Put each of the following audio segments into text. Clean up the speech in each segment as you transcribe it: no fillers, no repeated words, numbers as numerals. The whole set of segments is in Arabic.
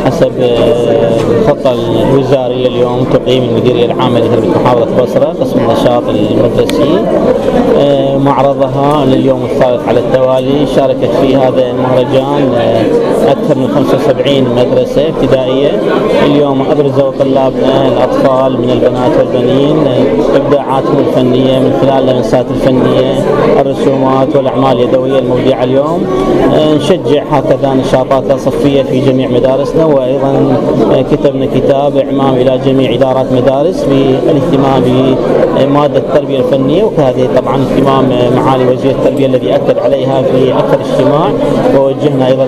حسب الخطة الوزارية اليوم تقييم المديرية العامة لتربية محافظة بصرة قسم النشاط المدرسي معرضها لليوم الثالث على التوالي. شاركت في هذا المهرجان أكثر من 75 مدرسة ابتدائية. اليوم أبرزوا طلابنا الأطفال من البنات والبنين إبداعاتهم الفنية من خلال اللمسات الفنية، الرسومات والأعمال اليدوية المبدعة اليوم. نشجع هكذا نشاطات صفية في جميع مدارسنا، وأيضا كتبنا كتاب إعمام إلى جميع إدارات مدارس بالاهتمام بمادة التربية الفنية، وهذه طبعا اهتمام معالي وزير التربية الذي أكد عليها في أكثر اجتماع. ووجهنا أيضا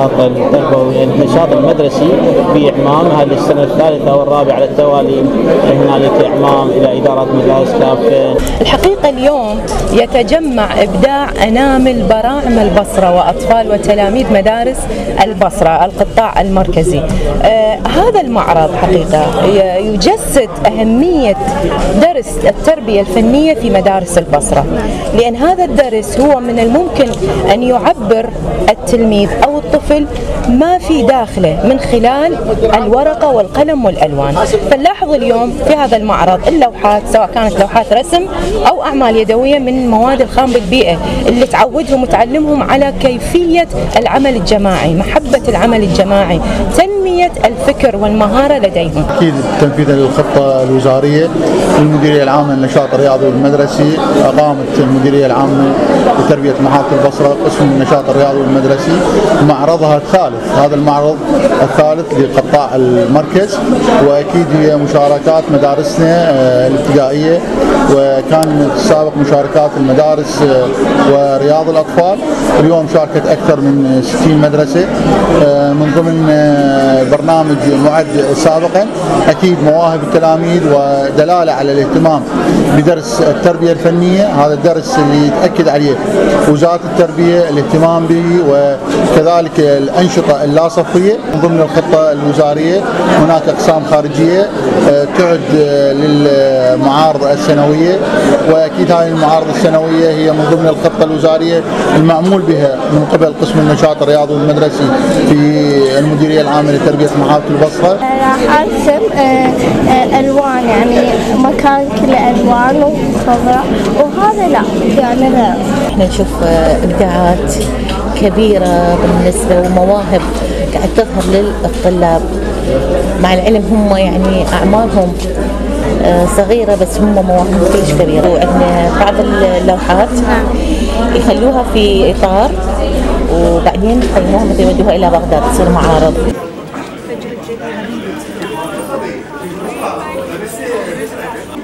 النشاط المدرسي بإعمام هذه السنة الثالثة والرابعة على التوالي. هنالك إعمام إلى إدارات مدارس كافة. الحقيقة اليوم يتجمع إبداع أنامل براعم البصرة وأطفال وتلاميذ مدارس البصرة القطاع المركزي. هذا المعرض حقيقة يجسد أهمية درس التربية الفنية في مدارس البصرة، لأن هذا الدرس هو من الممكن أن يعبر التلميذ أو الطفل ما في داخله من خلال الورقة والقلم والألوان. فنلاحظ اليوم في هذا المعرض اللوحات، سواء كانت لوحات رسم أو أعمال يدوية من المواد الخام بالبيئة، اللي تعودهم وتعلمهم على كيفية العمل الجماعي، محبة العمل الجماعي، تنمية الفكر والمهارة لديهم. أكيد تنفيذا للخطة الوزارية للمديرية العامة للنشاط الرياضي والمدرسي، أقامت المديرية العامة لتربية محافظة البصرة قسم النشاط الرياضي والمدرسي معرضها الثالث. هذا المعرض الثالث لقطاع المركز، وأكيد هي مشاركات مدارسنا الابتدائية، وكان السابق مشاركات المدارس ورياض الأطفال. اليوم شاركت أكثر من 60 مدرسة من ضمن برنامج معد سابقا. أكيد مواهب التلاميذ ودلالة على الاهتمام بدرس التربية الفنية، هذا الدرس اللي يتأكد عليه وزارة التربية الاهتمام به، وكذلك الأنشطة اللاصفية من ضمن الخطة الوزارية. هناك أقسام خارجية تعد للمعارض السنوية، وأكيد هذه المعارض السنوية هي من ضمن الخطة الوزارية المعمول بها من قبل قسم النشاط الرياضي والمدرسي في المديرية العامة لتربية محافظة البصرة. راح أرسم ألوان، يعني مكان كله ألوان وخضراء، وهذا لا يعني لا. احنا نشوف إبداعات كبيرة بالنسبة ومواهب قاعد تظهر للطلاب، مع العلم هم يعني أعمارهم صغيرة بس هم مواهب كلش كبيرة. وعندنا بعض اللوحات يخلوها في إطار وبعدين يقيموها مثل يودوها إلى بغداد تصير معارض.